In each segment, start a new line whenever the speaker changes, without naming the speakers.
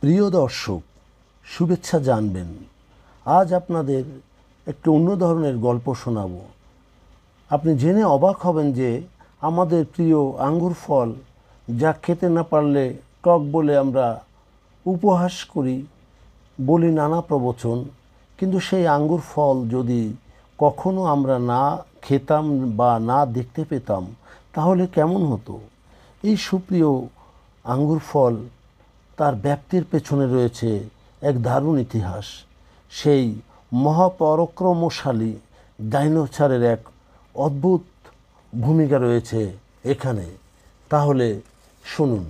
প্রিয় দর্শক, শুভেচ্ছা জানবেন। আজ আপনাদের একটি অন্য ধরনের গল্প শোনাব। আপনি জেনে অবাক হবেন যে আমাদের প্রিয় আঙ্গুর ফল, যা খেতে না পারলে টক বলে আমরা উপহাস করি, বলি নানা প্রবচন, কিন্তু সেই আঙ্গুর ফল যদি কখনো আমরা না খেতাম বা না দেখতে পেতাম তাহলে কেমন হতো। এই সুপ্রিয় আঙ্গুর ফল, তার ব্যাপ্তির পেছনে রয়েছে এক দারুণ ইতিহাস। সেই মহাপরাক্রমশালী ডাইনোসরের এক অদ্ভুত ভূমিকা রয়েছে এখানে। তাহলে শুনুন।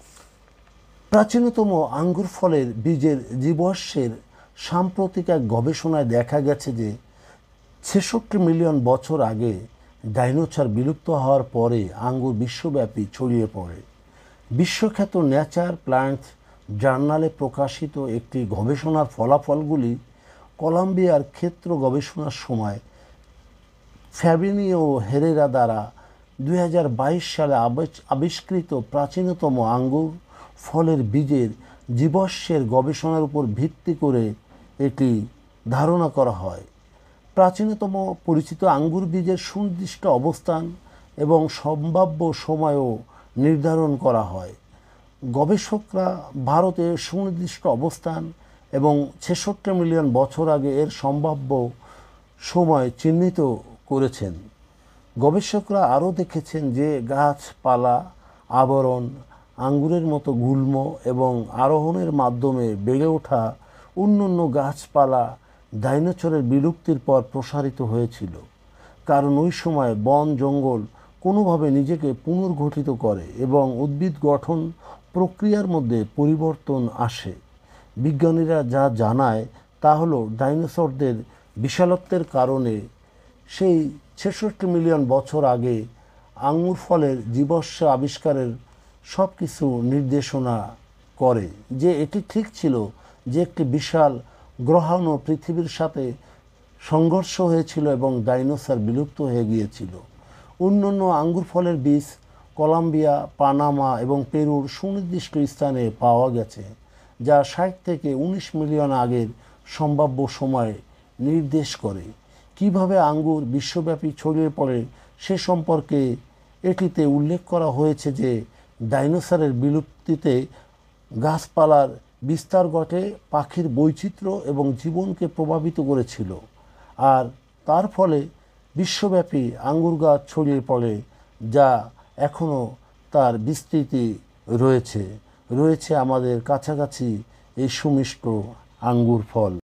প্রাচীনতম আঙ্গুর ফলের বীজের জীবাশ্মের সাম্প্রতিক এক গবেষণায় দেখা গেছে যে ৬৬ মিলিয়ন বছর আগে ডাইনোসর বিলুপ্ত হওয়ার পরে আঙ্গুর বিশ্বব্যাপী ছড়িয়ে পড়ে। বিশ্বখ্যাত নেচার প্ল্যান্টস জার্নালে প্রকাশিত একটি গবেষণার ফলাফলগুলি কলম্বিয়ার ক্ষেত্র গবেষণার সময় ফ্যাবিনিও হেরেরা দ্বারা ২০২২ সালে আবিষ্কৃত প্রাচীনতম আঙ্গুর ফলের বীজের জীবাশ্মের গবেষণার উপর ভিত্তি করে এটি ধারণা করা হয়। প্রাচীনতম পরিচিত আঙ্গুর বীজের সুনির্দিষ্ট অবস্থান এবং সম্ভাব্য সময়ও নির্ধারণ করা হয়। গবেষকরা ভারতের সুনির্দিষ্ট অবস্থান এবং ৬৬ মিলিয়ন বছর আগে এর সম্ভাব্য সময় চিহ্নিত করেছেন। গবেষকরা আরও দেখেছেন যে গাছপালা, আবরণ, আঙ্গুরের মতো গুল্ম এবং আরোহণের মাধ্যমে বেড়ে ওঠা অন্যান্য গাছপালা ডাইনোসরের বিলুপ্তির পর প্রসারিত হয়েছিল, কারণ ওই সময় বন জঙ্গল কোনোভাবে নিজেকে পুনর্গঠিত করে এবং উদ্ভিদ গঠন প্রক্রিয়ার মধ্যে পরিবর্তন আসে। বিজ্ঞানীরা যা জানায় তা হলো ডাইনোসরদের বিশালত্বের কারণে সেই ৬৬ মিলিয়ন বছর আগে আঙ্গুর ফলের জীবাশ্ম আবিষ্কারের সব কিছু নির্দেশনা করে যে এটি ঠিক ছিল যে একটি বিশাল গ্রহাণু পৃথিবীর সাথে সংঘর্ষ হয়েছিল এবং ডাইনোসর বিলুপ্ত হয়ে গিয়েছিল। অন্যান্য আঙ্গুর ফলের বীজ কলম্বিয়া, পানামা এবং পেরুর সুনির্দিষ্ট স্থানে পাওয়া গেছে, যা ৬০ থেকে ১৯ মিলিয়ন আগের সম্ভাব্য সময় নির্দেশ করে। কিভাবে আঙ্গুর বিশ্বব্যাপী ছড়িয়ে পড়ে সে সম্পর্কে এটিতে উল্লেখ করা হয়েছে যে ডাইনোসরের বিলুপ্তিতে গাছপালার বিস্তার ঘটে, পাখির বৈচিত্র্য এবং জীবনকে প্রভাবিত করেছিল, আর তার ফলে বিশ্বব্যাপী আঙ্গুর গাছ ছড়িয়ে পড়ে, যা এখনও তার বিস্তৃতি রয়েছে আমাদের কাছাকাছি এই সুমিষ্ট আঙ্গুর ফল।